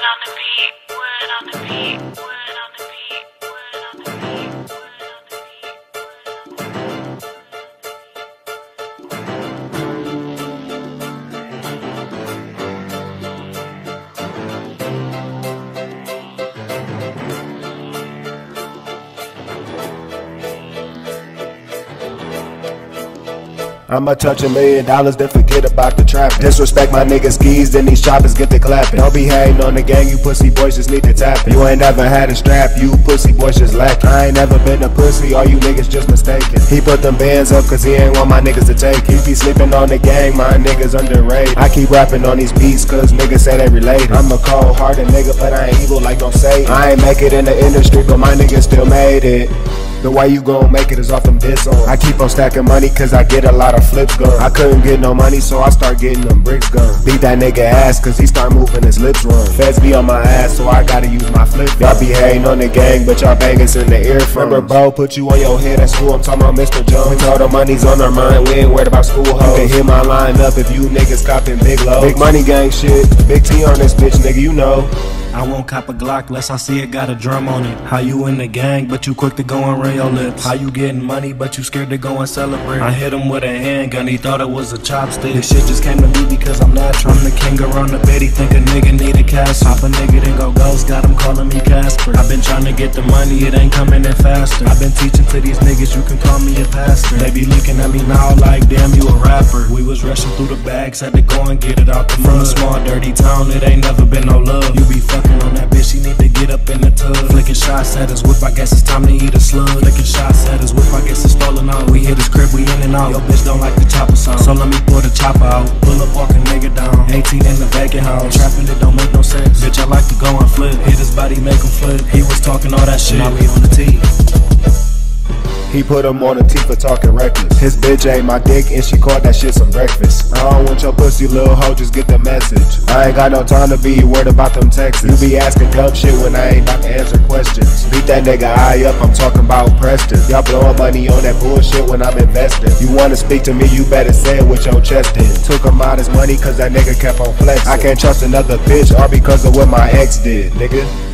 on the beat, wood on the beat, wood on the beat, wood on the beat, wood on the beat, wood on the beat. I'ma touch $1 million, then forget about the trap. Disrespect my niggas skis, then these choppers get the clapping. Don't be hating on the gang, you pussy boys just need to tap it. You ain't never had a strap, you pussy boys just lacking. I ain't never been a pussy, all you niggas just mistaken. He put them bands up cause he ain't want my niggas to take it. He be sleeping on the gang, my niggas underrated. I keep rapping on these beats cause niggas say they related. I'm a cold-hearted nigga, but I ain't evil like don't say it. I ain't make it in the industry, but my niggas still made it. The way you gon' make it is off them diss on. I keep on stacking money cause I get a lot of flips gone. I couldn't get no money so I start getting them bricks gone. Beat that nigga ass cause he start moving his lips wrong. Feds be on my ass so I gotta use my flip. Y'all be hating on the gang but y'all bangers in the earphones. Remember bro put you on your head at school, I'm talking about Mr. Jones. We told the money's on our mind, we ain't worried about school hoes. You can hit my line up if you niggas copping big low. Big money gang shit, big T on this bitch nigga you know. I won't cop a Glock less I see it got a drum on it. How you in the gang but you quick to go and run your lips? How you getting money but you scared to go and celebrate? I hit him with a handgun, he thought it was a chopstick. This shit just came to me because I'm natural. I'm the king around the bed, he think a nigga need a castle. Pop a nigga then go ghost, got him calling me Casper. I've been trying to get the money, it ain't coming in faster. I've been teaching to these niggas, you can call me a pastor. They be looking at me now like damn you a rapper. We was rushing through the bags, had to go and get it out the mud. From a small dirty town, it ain't never been no love. You be fucking on that bitch, she need to get up in the tub. Flicking shots at his whip, I guess it's time to eat a slug. Flicking shots at his whip, I guess it's stolen out. We hit his crib, we in and out. Yo bitch don't like the chopper sound, so let me pull the chopper out. Pull up, walk a nigga down. 18 in the vacant house, trapping it don't make no sense. Bitch I like to go and flip, hit his body make him flip. He was talking all that shit, now we on the tee. He put him on the teeth for talking reckless. His bitch ate my dick and she called that shit some breakfast. I don't want your pussy little hoe, just get the message. I ain't got no time to be worried about them texts. You be asking dumb shit when I ain't about to answer questions. Beat that nigga eye up, I'm talking about Preston. Y'all blowing money on that bullshit when I'm investing. You wanna speak to me, you better say it with your chest in. Took him out his money cause that nigga kept on flexing. I can't trust another bitch all because of what my ex did, nigga.